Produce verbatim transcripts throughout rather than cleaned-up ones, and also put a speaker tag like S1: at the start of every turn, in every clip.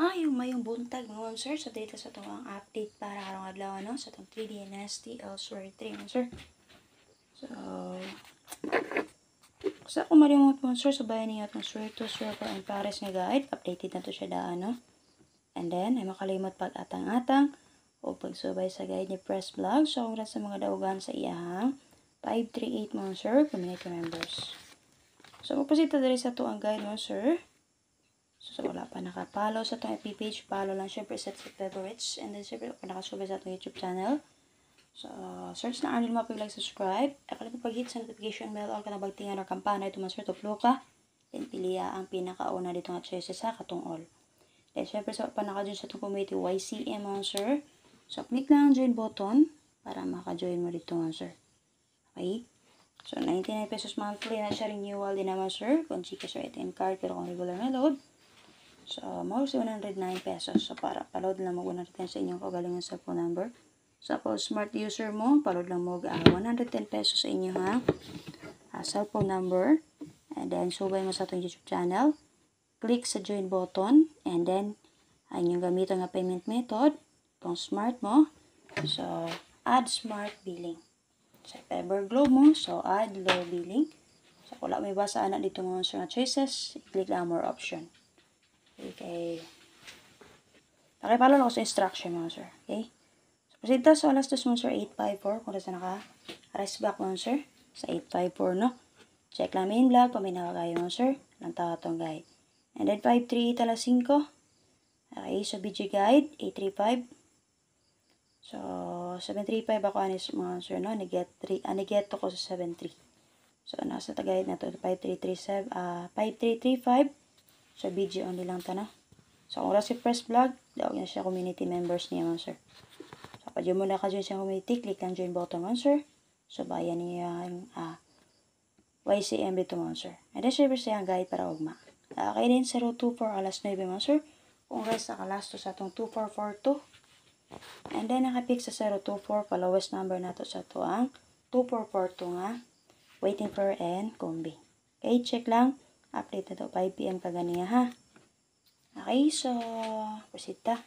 S1: Mayong mayong buntag mga sir. So dito sa itong ang update para karong adlaw no sa itong three Dynasty Elsewhere three mga sir. So sa ako malimot mga sir sa bayan niya itong Swear to Swear for and Paris nga guide. Updated na to siya daan no. And then ay makalimot pag atang-atang o pagsubay sa guide ni Press Vlog. So congrats sa mga daugan sa iyahang five three eight mga sir community members. So magpasita dali sa to ang guide mga sir. So, so wala pa nakapalo sa itong F B page, follow lang syempre set sa favorites. And then syempre kung nakasubay sa itong YouTube channel. So, search na anil mo pag-like, subscribe. Akalit pag-hit sa notification bell or kanabagtingan or kampana ito mas to flow ka. Then piliya ang pinakauna dito nga choices sa katong all. Then syempre sa pa naka-join sa itong community Y C M mga sir. So, click lang ang join button para maka-join mo dito mga sir. Okay? So, ninety-nine pesos monthly na siya renewal din naman sir. Kung Gcash or A T M card pero kung regular na load. So, more si one hundred nine pesos. So, para paload lang mo one hundred ten sa inyong kagalingan sa phone number. So, kung smart user mo, paload lang mo uh, one hundred ten pesos sa inyo ha. Uh, cellphone number. And then, subay mo sa itong YouTube channel. Click sa join button. And then, ang inyong gamitin nga payment method. Itong smart mo. So, add smart billing. So, if ever globe mo, so add low billing. So, kung wala may basa anak dito mga sir na choices, click lang more option. Okay. Okay, follow lang ako sa instruction mga sir. Okay. So, presenta sa alas dos mga sir, eight five four. Kung nasa naka rest back mga sir. Sa eight five four, no? Check lang main vlog. Paminawa kayo mga sir. Lang tawa itong guide. And then five three eight alas five. Okay. So, B G guide, eight three five. So, seven three five ako anis mga sir, no? Neget three, ah, neget ko sa seven three. So, nasa tagayid na to. five three three seven, ah, five three three five. So, B G only lang ta, no? So, kung wala si Press Vlog, daw na siya community members niya, man, sir. So, pag yun muna ka join sa community, click lang join button, man, sir. So, bayan niya yung ah, Y C M dito, man, sir. And then, syempre siya ang guide para ugma. Okay din, zero two four alas nine, man, sir. Kung rest nakalasto sa itong two four four two. And then, nakapick sa zero two four, pa-lowest number na to sa ito ang two four four two nga. Waiting for and combi. Okay, check lang. Update na to, five P M kaganiya, ha? Okay, so, proceed ta.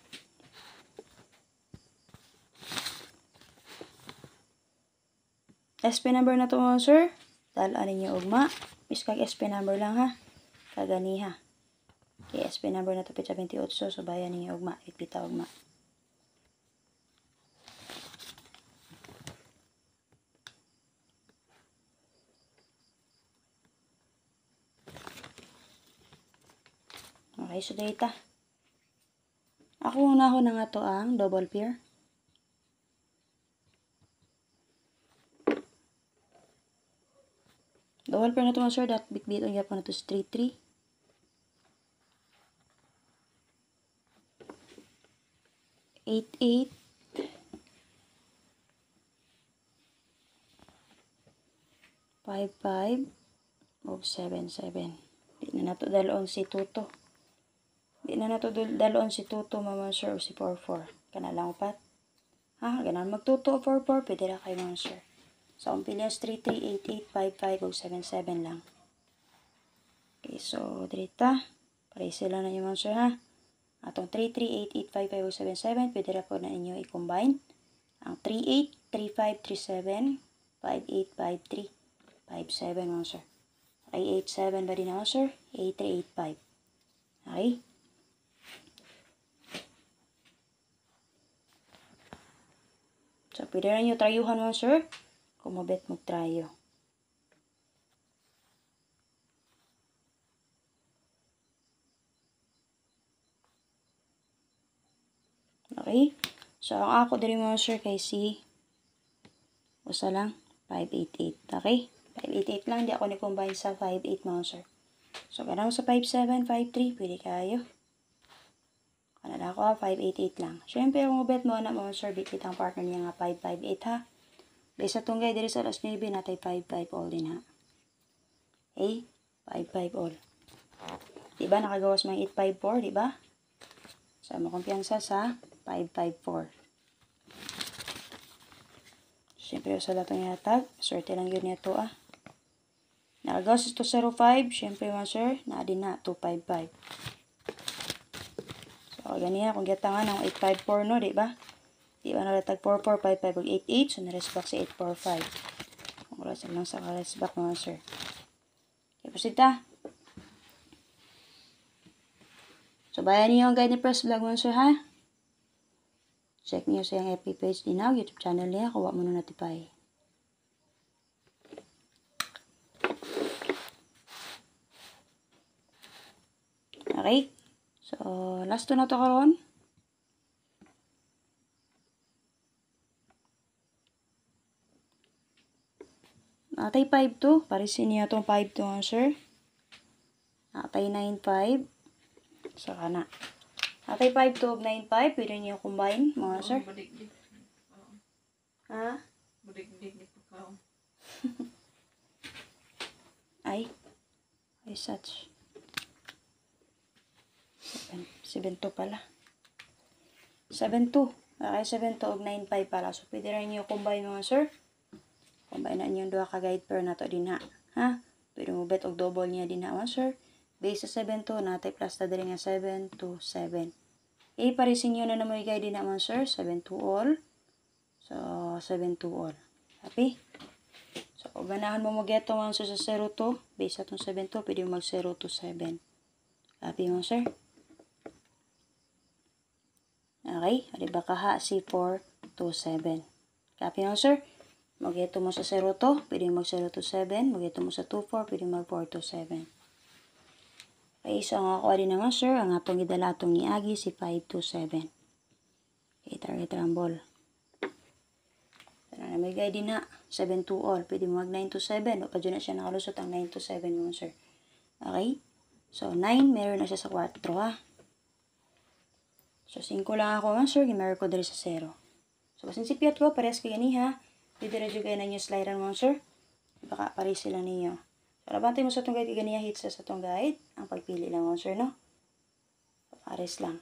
S1: S P number na to mga sir. Dalaan ninyo ugma. Miss kag S P number lang, ha? Kaganiha. Okay, S P number na to, pitsa twenty-eight. So, bayan ninyo ugma. Ipita ugma. Okay, so data. Ako una ko na nga to ang double pair. Double pair na to mga sir. Dat bit-bit on yapon na to straight three. eight eight. five five. O seven seven. Di na nato dalon si Tuto. Di na nato dalon si Tuto mga sir o si four four. Kana lang upat. Ha, ganan magtuto four four. Pwede na kayo mga sir. So, ang pilihan three three eight eight five five o seven seven lang. Okay, so, dirita. Pareho sila na yung mga sir ha. Atong three three eight eight five five o seven seven. Pwede na po na inyo i-combine. Ang three eight three five three seven five eight five three five seven mga sir. Okay, eight seven ba din ako sir? eight three eight five. Okay. So, pwede na nyo trayuhan mga sir. Kung mabet mag-tryo. Okay. So, ang ako din mga sir kay si usa lang five eight eight. Okay. five eight eight lang. Di ako ni-combine sa five eight mga sir. So, ganun sa five seven five three. Pwede kayo. Kanala ko five eight eight lang. Siyempre, kung mabet mo na mga sir, bit ang partner niya nga five five eight ha. Besa tunggay diri sa alas nine natay five five all din ha. Okay? five five all. Diba nakagawas mga eight five four, diba? So, makumpiyansa sa five five four. Siyempre, sa lahat ng yatag. Swerte lang yun nito ah. Nakagawas ito zero five. Siyempre mga sir, naadin na two five five. So, So, ganiya, kung gitangan ang eight five four, no, di ba? Di ba nalatag four four five five ug eight eight, so na-rest back sa eight four five. Kung wala sa lang sa rest back, mga sir. Okay, proceed ta. So, bayan niyo ang guide ni Press Vlog, mga sir, ha? Check niyo sa yung F B page din na, YouTube channel niya, kuha mo na notify. Okay? So, last to na to karon. Natay five two. Parisin niyo itong five two, sir. Natay nine five. Saka na. Natay five two of nine five. Pwede niyo combine, mga sir. Ha? Ay. Ay, such. seven two pala. seven two. Okay, seven two of nine five pala. So, pwede rin niyo combine, mga sir. Combine na niyo duha ka guide pair na to din ha. Ha? Pwede mo bet og double niya din ha, mga sir. Base sa seven two, natay plus na din nga seven two seven. Okay, parisin niyo na na mo guide din ha, mga sir. seven two all. So, seven two all. Happy? So, kung ganahan mo mag-geto, mga sir, sa zero two, base sa itong seven two, pwede mo mag zero two seven. Happy, mga sir? Okay, di ba kaha C four two seven. Copy, mga sir? Mag-ito mo sa zero two, pwede mag zero two seven. Mag-ito mo sa two four, pwede mag four two seven. Okay, so ang ako din naman, sir, ang atong idalatong ni Agi si five two seven. Okay, target rumble. Sana na may guide din na, seven two all. Pwede mag nine two seven. O pa dyan na siya nakalusot ang nine two seven mo, sir. Okay, so nine, meron na siya sa four, ha. So, five lang ako, man, sir. Gimeron ko dali sa zero. So, basin si Piat ko, parehas kayo gani, ha. Pwede rin kayo na nyo slider mo, sir. Baka pares sila ninyo. So, labantay mo sa itong guide, ganiya hits sa itong guide. Ang pagpili lang mo, sir, no? Pares lang.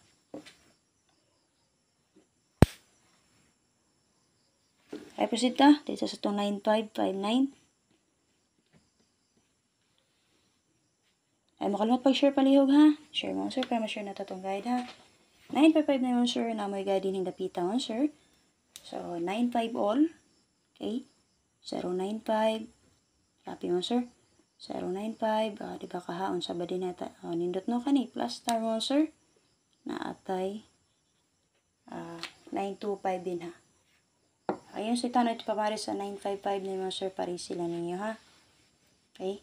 S1: Okay, proceed ta. Dito sa itong nine five five nine. Ay, makalimot pag-share palihog, ha? Share mo, sir, para ma-share na itong guide, ha? nine five five nine, sir, na may guide din yung dapita, sir. So, nine five all. Okay. zero nine five. Copy mo, sir. zero nine five. Uh, di ba kahaon sa ba din nata? Uh, nindot no ka ni. Plus star mo, sir. Na atay. Uh, nine two five din, ha. Ayun, si tanong ito papari sa nine five five na mo, sir. Pari sila ninyo, ha. Okay.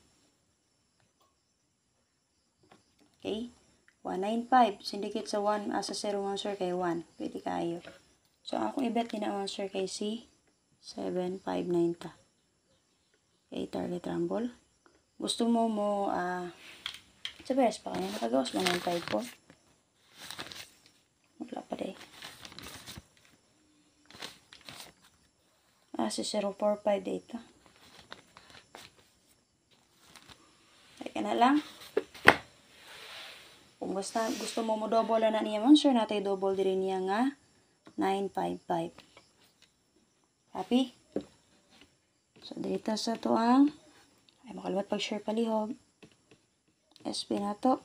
S1: Okay. one nine five. Syndicate sa one. Uh, sa zero mo, sir, kay one. Pwede kayo. So, akong i-bet din na mo, sir, kay C. seven five nine ta. Okay, target rumble. Gusto mo mo, ah, uh, sa best pa kanya, nakagawas mo nine five four. Wala pa day. Ah, si zero four five dito. Kaya na lang. Kung basta gusto mo mo double na niya man, sure natin double din niya nga nine five five. Happy? So, dito sa to ang ay makalimot pag-share palihog. S P na to.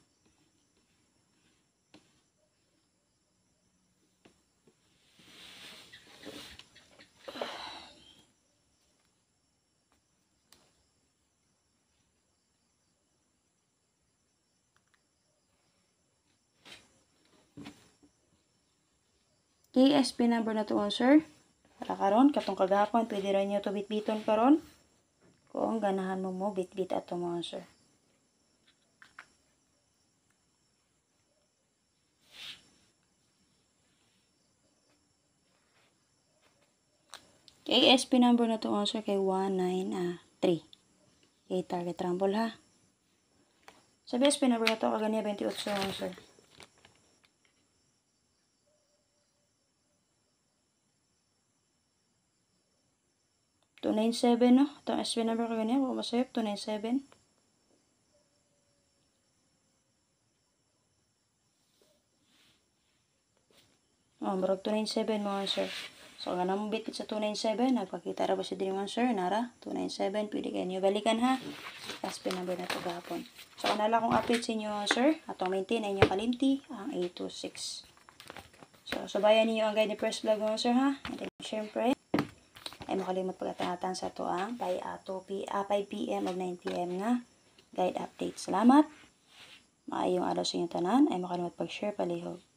S1: Okay, S P number na to, sir. Para karon katong kagahapon pwede ra niyo to bitbiton karon kung ganahan mo mo bitbit ato mga sir. Okay, S P number na to mga sir kay one nine three. Okay, target rumble, ha. Sabi S P number na to kaganya twenty-eight mga sir. two nine seven, no? Itong S P number ko ganyan. Kung masayap, two nine seven. Oh, marag two nine seven mga sir. So, nga nang bit sa two ninety-seven, nagpakita ra ba siya din mga sir, nara, two ninety-seven, pwede kayo nyo balikan ha. Last pin number na ito gapon. So, kanala kong update sa inyo, sir, atong maintain ay inyong kalimti, ang eight two six. So, subayan ninyo ang guide ni Press Vlog mga sir ha. And then, syempre, ay makalimot pagkatangatan sa ito ang five p m o nine p m nga guide update. Salamat. Maayong araw sa inyong tanan. Ay makalimot pag-share palihog.